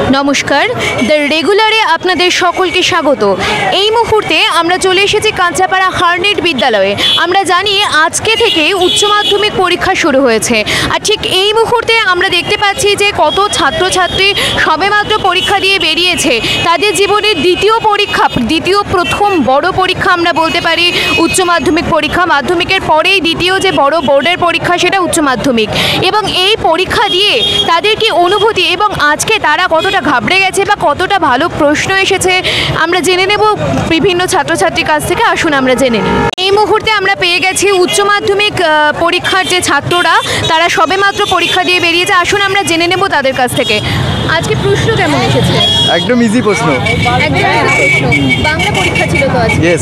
নমস্কার, দ্য রেগুলারে আপনাদের সকলকে স্বাগত। এই মুহূর্তে আমরা চলে এসেছি কাঁচাপাড়া হার্নেট বিদ্যালয়ে। আমরা জানি আজকে থেকে উচ্চ মাধ্যমিক পরীক্ষা শুরু হয়েছে, আর ঠিক এই মুহূর্তে আমরা দেখতে পাচ্ছি যে কত ছাত্রছাত্রী সবেমাত্র পরীক্ষা দিয়ে বেরিয়েছে। তাদের জীবনের দ্বিতীয় প্রথম বড় পরীক্ষা আমরা বলতে পারি উচ্চ মাধ্যমিক পরীক্ষা। মাধ্যমিকের পরেই দ্বিতীয় যে বড় বোর্ডের পরীক্ষা সেটা উচ্চ মাধ্যমিক। এবং এই পরীক্ষা দিয়ে তাদের কি অনুভূতি এবং আজকে তারা কতটা ঘাবড়ে গেছে বা কতটা ভালো প্রশ্ন এসেছে আমরা জেনে নেব বিভিন্ন ছাত্রছাত্রীর কাছ থেকে। আসুন আমরা জেনে নিই। এই মুহূর্তে আমরা পেয়ে গেছি উচ্চ মাধ্যমিক পরীক্ষার যে ছাত্ররা তারা সবেমাত্র পরীক্ষা দিয়ে বেরিয়েছে। আসুন আমরা জেনে নেব তাদের কাছ থেকে আজকে প্রশ্ন কেমন এসেছে। একদম ইজি প্রশ্ন। বাংলা পরীক্ষা ছিল তো আজকে? ইয়েস।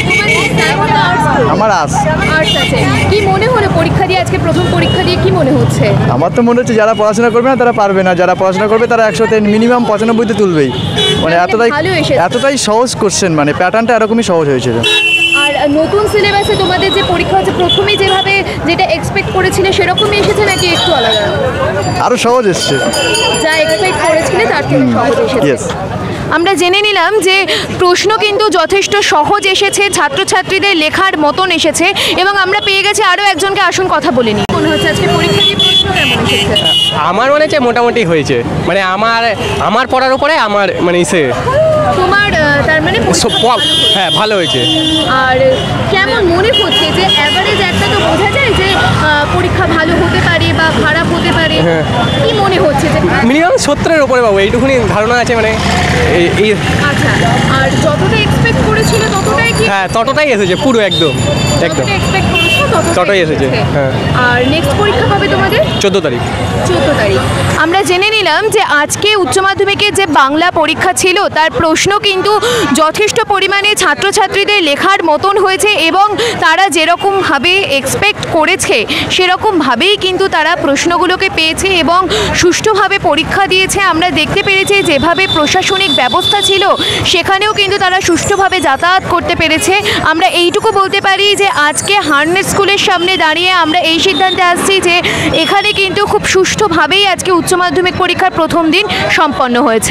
আমার আর্টস আছে। কি মনে হলো পরীক্ষা দিয়ে, আজকে প্রথম পরীক্ষা দিয়ে কি মনে হচ্ছে? আমার তো মনে হচ্ছে যারা পড়াশোনা করবে না তারা পারবে না, যারা পড়াশোনা করবে তারা 100তে মিনিমাম 95তে তুলবেই। মানে এতটাই সহজ কোশ্চেন, মানে প্যাটার্নটা এরকমই সহজ হয়েছিল। আর নতুন সিলেবাসে তোমাদের যে পরীক্ষা হচ্ছে প্রথমেই যেটা এক্সপেক্ট করেছিলে সেরকমই এসেছে নাকি একটু আলাদা? আরও সহজ এসছে, যা এক্সপেক্ট করেছিলে তার থেকে সহজ এসেছে। আমরা জেনে নিলাম যে প্রশ্ন কিন্তু যথেষ্ট সহজ এসেছে, ছাত্রছাত্রীদের লেখার মতন এসেছে। এবং আমরা পেয়ে গেছি আরও একজনকে, আসুন কথা বলে নিই। মনে হচ্ছে আজকে পরীক্ষা দিয়ে প্রশ্ন কেমন এসেছে? আমার মনে হচ্ছে মোটামুটি হয়েছে, মানে আমার পড়ার উপরে আমার মানে তোমার তার মানে হ্যাঁ ভালো হয়েছে। আর কেমন মনে হচ্ছে যে অ্যাভারেজ একটা তো বোঝা যায় যে পরীক্ষা ভালো হতে পারে বা খারাপ হতে পারে, কি মনে হচ্ছে যে মিনিমাম 70-এর উপরে পাবো এইটুকুনি ধারণা আছে। মানে আচ্ছা, আর যতটা এক্সপেক্ট করেছিল ততটাই কি? হ্যাঁ ততটাই এসেছে, পুরো একদম এক্সপেক্ট করেছো ততটাই এসেছে। হ্যাঁ। আর নেক্সট পরীক্ষা কবে তোমাদের? 14 তারিখ। আমরা জেনে নিলাম যে আজকে উচ্চ মাধ্যমিকের যে বাংলা পরীক্ষা ছিল তার প্রশ্ন কিন্তু যথেষ্ট পরিমাণে ছাত্রছাত্রীদের লেখার মতন হয়েছে এবং তারা যেরকমভাবে এক্সপেক্ট করেছে সেরকমভাবেই কিন্তু তারা প্রশ্নগুলোকে পেয়েছে এবং সুষ্ঠুভাবে পরীক্ষা দিয়েছে। আমরা দেখতে পেরেছি যেভাবে প্রশাসনিক ব্যবস্থা ছিল সেখানেও কিন্তু তারা সুষ্ঠুভাবে যাতায়াত করতে পেরেছে। আমরা এইটুকু বলতে পারি যে আজকে হার্নেট স্কুলের সামনে দাঁড়িয়ে আমরা এই সিদ্ধান্তে আসছি যে এখানে কিন্তু খুব সুষ্ঠুভাবেই আজকে উচ্চ মাধ্যমিক পরীক্ষার প্রথম দিন সম্পন্ন হয়েছে।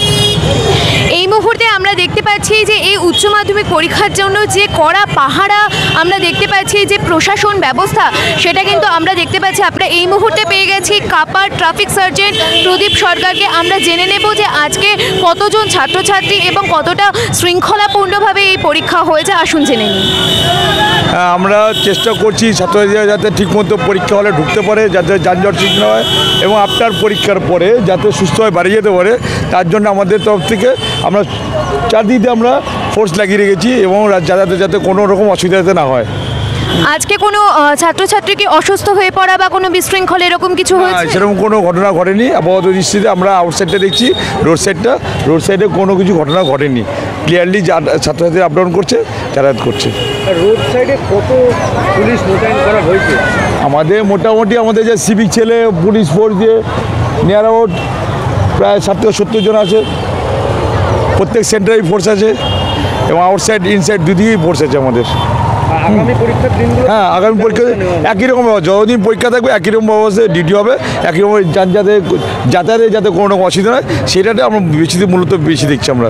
এই মুহূর্তে আমরা দেখতে পাচ্ছি যে এই উচ্চ মাধ্যমিক পরীক্ষার জন্য যে কড়া পাহারা আমরা দেখতে পাচ্ছি, যে প্রশাসন ব্যবস্থা সেটা কিন্তু আমরা দেখতে পাচ্ছি। আমরা এই মুহূর্তে পেয়ে গেছি কাপার ট্রাফিক সার্জেন্ট প্রদীপ সরকারকে। আমরা জেনে নেব যে আজকে কতজন ছাত্রছাত্রী এবং কতটা শৃঙ্খলাপূর্ণভাবে এই পরীক্ষা হয়েছে। আসুন জেনে নিই। আমরা চেষ্টা করছি ছাত্রছাত্রীরা যাতে ঠিকমতো পরীক্ষা হলে ঢুকতে পারে, যাতে যানজট ঠিক না হয় এবং আফটার পরীক্ষার পরে যাতে সুস্থভাবে বাড়ি যেতে পারে, তার জন্য আমাদের তরফ থেকে আমরা চারদিকে আমরা ফোর্স লাগিয়ে রেখেছি এবং যাতে কোনো রকম অসুবিধা যাতে না হয়। আজকে কোনো ছাত্রছাত্রী কি অসুস্থ হয়ে পড়া বা কোনো বিশৃঙ্খলা এরকম কিছু হয়েছে? সেরকম কোনো ঘটনা ঘটেনি। আপাতত দৃষ্টিতে আমরা আউটসাইডটা দেখছি, রোড সাইডে কোনো কিছু ঘটনা ঘটেনি। ক্লিয়ারলি ছাত্রছাত্রী আপ ডাউন করছে, যাতায়াত করছে। রোড সাইডে কত পুলিশ মোতায়েন করা হয়েছে? আমাদের মোটামুটি আমাদের যে সিভিক ছেলে পুলিশ ফোর্স যে নিয়ার অ্যাবাউট প্রায় 60 থেকে 70 জন আছে। প্রত্যেক সেন্টারেই ফোর্স আছে এবং আউটসাইড ইনসাইড দুদিকেই ফোর্স আছে আমাদের। আগামী পরীক্ষার দিনগুলো? হ্যাঁ, আগামী পরীক্ষা একই রকম ব্যবস্থা, যতদিন পরীক্ষা থাকবে একই রকম ব্যবস্থা ডিউটি হবে, একই রকম যাতায়াতে যাতে কোনো রকম অসুবিধা নয় সেটাতে আমরা মূলত বেশি দেখছি আমরা।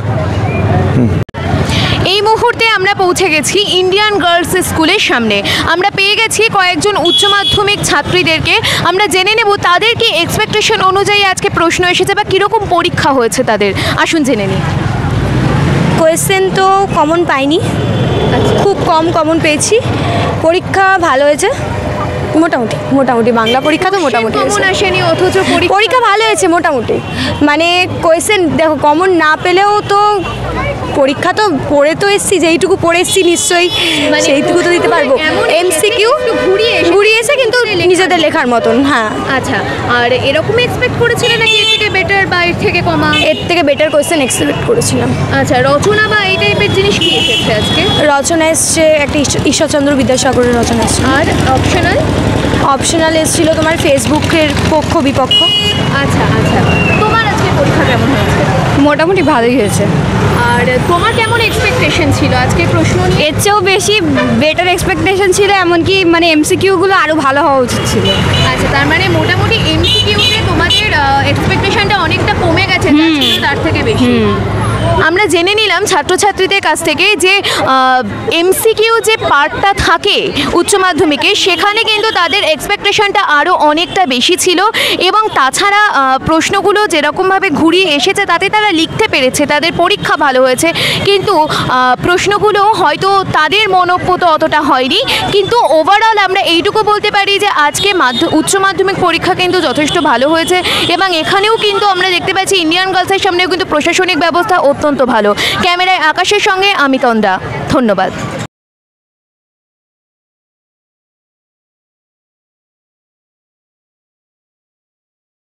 এই মুহূর্তে আমরা পৌঁছে গেছি ইন্ডিয়ান গার্লস স্কুলের সামনে। আমরা পেয়ে গেছি কয়েকজন উচ্চ মাধ্যমিক ছাত্রীদেরকে। আমরা জেনে নেব তাদের কি এক্সপেকটেশন অনুযায়ী আজকে প্রশ্ন এসেছে বা কীরকম পরীক্ষা হয়েছে তাদের। আসুন জেনে নিই। কোয়েশ্চেন তো কমন পাইনি, খুব কমন পেয়েছি। পরীক্ষা ভালো হয়েছে মোটামুটি বাংলা পরীক্ষা তো মোটামুটি আসেনি, অথচ পরীক্ষা ভালো হয়েছে মোটামুটি। মানে কোয়েশ্চেন দেখো কমন না পেলেও তো পরীক্ষা তো পড়ে তো এসছি, যেইটুকু পড়ে এসছি নিশ্চয়ই সেইটুকু তো দিতে পারবো। এমসিকিউ ঘুরিয়ে এসে কিন্তু নিজেদের লেখার মতন। হ্যাঁ। আচ্ছা, আর এরকম এক্সপেক্ট করেছিলে নাকি এর থেকে বেটার বা এর থেকে কমা? এর থেকে বেটার কোয়েশ্চেন এক্সপেক্ট করেছিলাম। আচ্ছা, রচনা বা এই টাইপের জিনিস কি এসেছে আজকে? রচনা এসছে একটা ঈশ্বরচন্দ্র বিদ্যাসাগরের রচনা এসছে। আর অপশনাল এসেছিল তোমার ফেসবুকের পক্ষ বিপক্ষ। আচ্ছা, তোমার আজকে পরীক্ষা কেমন হয়েছে? মোটামুটি ভালোই হয়েছে। আর তোমার কেমন এক্সপেকটেশন ছিল আজকে প্রশ্ন? এর চেয়েও বেশি বেটার এক্সপেকটেশন ছিল, এমনকি মানে এমসিকিউগুলো আরও ভালো হওয়া উচিত ছিল। আচ্ছা, তার মানে মোটামুটি এমসিকিউতে তোমাদের এক্সপেকটেশনটা অনেকটা কমে গেছে, তার থেকে বেশি। আমরা জেনে নিলাম ছাত্রছাত্রীদের কাছ থেকে যে এমসিকিউ যে পার্টটা থাকে উচ্চ মাধ্যমিকে, সেখানে কিন্তু তাদের এক্সপেকটেশনটা আরও অনেকটা বেশি ছিল এবং তাছাড়া প্রশ্নগুলো যেরকমভাবে ঘুরিয়ে এসেছে তাতে তারা লিখতে পেরেছে, তাদের পরীক্ষা ভালো হয়েছে, কিন্তু প্রশ্নগুলো হয়তো তাদের মনোপ্রত অতটা হয়নি। কিন্তু ওভারঅল আমরা এইটুকু বলতে পারি যে আজকে উচ্চ মাধ্যমিক পরীক্ষা কিন্তু যথেষ্ট ভালো হয়েছে এবং এখানেও কিন্তু আমরা দেখতে পাচ্ছি ইন্ডিয়ান গার্লসের সামনেও কিন্তু প্রশাসনিক ব্যবস্থা অত্যন্ত ভালো। ক্যামেরায় আকাশের সঙ্গে আমি তন্দা, ধন্যবাদ।